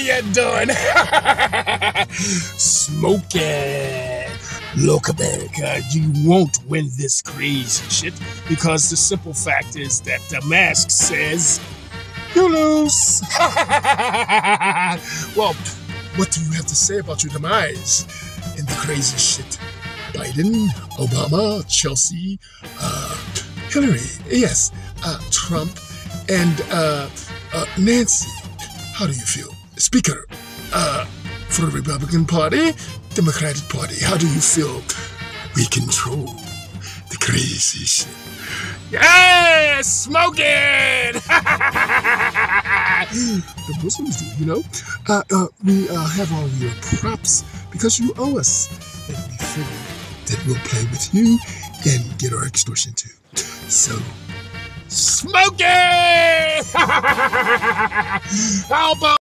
you doing? Smoking. Look, America, you won't win this crazy shit because the simple fact is that the mask says you lose. Well, what do you have to say about your demise in the crazy shit? Biden, Obama, Chelsea, Hillary, yes, Trump, and Nancy. How do you feel? Speaker, for the Republican Party, Democratic Party, how do you feel? We control the crazy shit. Yes, smoking! The Muslims do, you know. We have all your props because you owe us. And we figure that we'll play with you and get our extortion too. So, smoking! How about